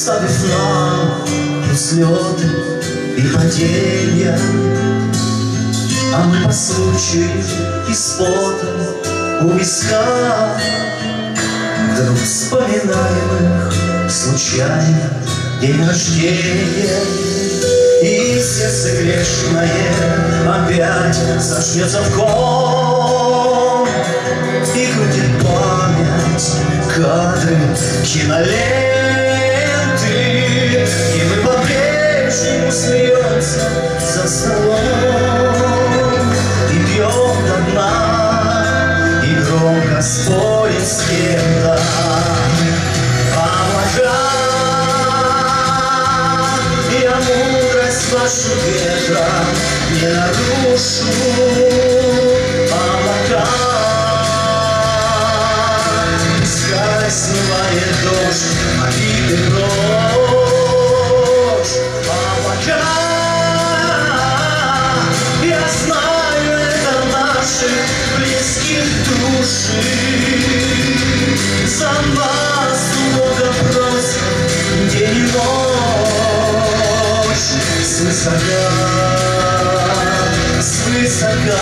оставив нам взлеты и падения. А мы по случаю и с потом у виска вдруг вспоминаем их случайно день рождения. И сердце грешное опять зашьется в ком, и крутит память кадры киноленты. И мы по-прежнему смеемся за столом и пьем до дна, и громко спорим с кем-то. Я мудрость вашу ветром не нарушу, облака. Пускай смывает дождь, обиды прочь, облака. Я знаю, это наши близких души. За вас у Бога просят день и ночь. Свысока, свысока,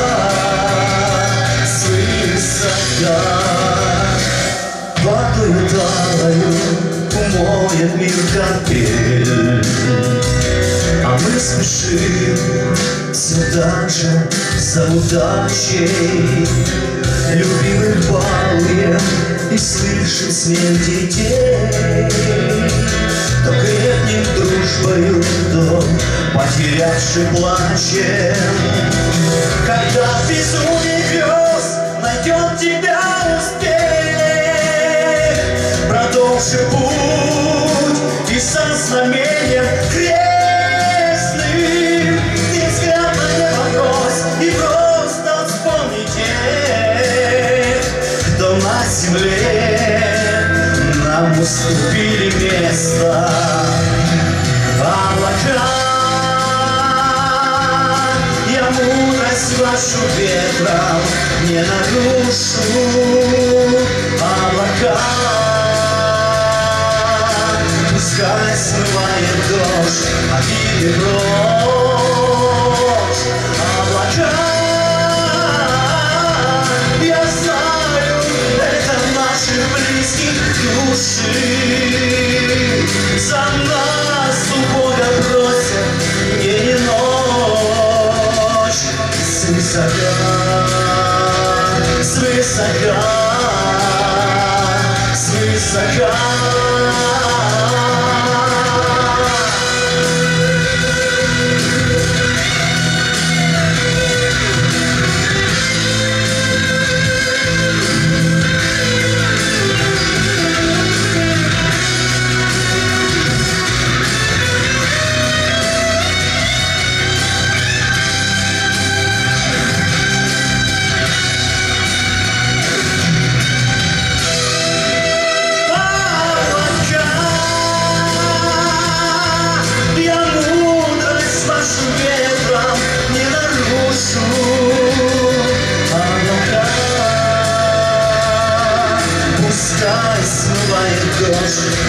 свысока. Водою талою умоет мир капель, а мы спешим все так же за удачей. Любимых балуем и слышим смех детей. То крепнет дружбою дом, потерявший плачем. Когда в безумии грез найдет тебя успех, продолжи путь и со знамением крестным. Ты взгляд на небо брось и просто вспомни тех, кто на земле нам уступили место. Облака, я мудрость вашу ветром не нарушу. Облака, пускай смывает дождь, обиды прочь. Облака, я знаю, это наши близких души. За нас у Бога просят день и ночь. Свысока, свысока, свысока. Пускай смывает дождь,